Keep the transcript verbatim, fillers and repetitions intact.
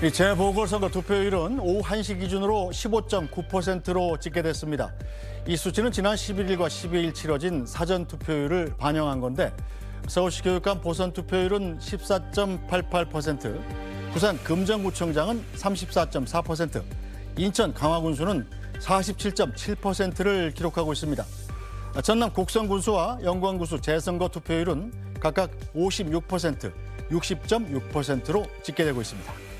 이 재보궐선거 투표율은 오후 한 시 기준으로 십오 점 구 퍼센트로 집계됐습니다. 이 수치는 지난 십일 일과 십이 일 치러진 사전 투표율을 반영한 건데 서울시 교육감 보선 투표율은 십사 점 팔팔 퍼센트, 부산 금정구청장은 삼십사 점 사 퍼센트, 인천 강화군수는 사십칠 점 칠 퍼센트를 기록하고 있습니다. 전남 곡성군수와 영광군수 재선거 투표율은 각각 오십육 퍼센트, 육십 점 육 퍼센트로 집계되고 있습니다.